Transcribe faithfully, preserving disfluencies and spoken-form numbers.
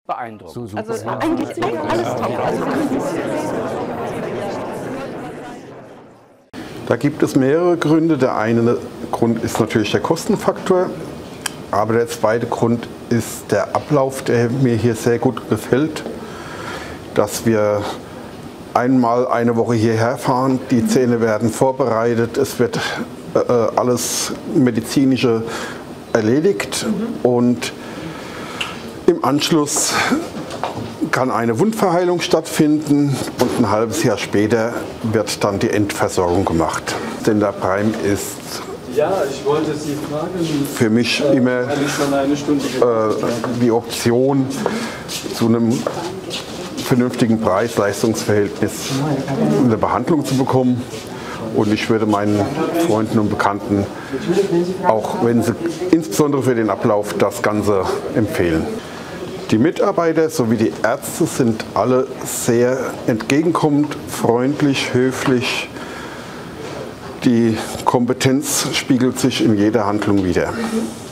beeindruckend. So, Also es war eigentlich alles top. Also Da gibt es mehrere Gründe. Der eine Grund ist natürlich der Kostenfaktor, aber der zweite Grund ist der Ablauf, der mir hier sehr gut gefällt, dass wir einmal eine Woche hierher fahren, die Zähne werden vorbereitet, es wird äh, alles Medizinische erledigt und im Anschluss kann eine Wundverheilung stattfinden und ein halbes Jahr später wird dann die Endversorgung gemacht. Dentaprime ist ja, ich wollte Sie fragen, für mich äh, immer schon eine Stunde äh, die Option zu einem vernünftigen Preis-Leistungs-Verhältnis eine Behandlung zu bekommen. Und ich würde meinen Freunden und Bekannten, auch wenn sie insbesondere für den Ablauf das Ganze empfehlen. Die Mitarbeiter sowie die Ärzte sind alle sehr entgegenkommend, freundlich, höflich. Die Kompetenz spiegelt sich in jeder Handlung wider.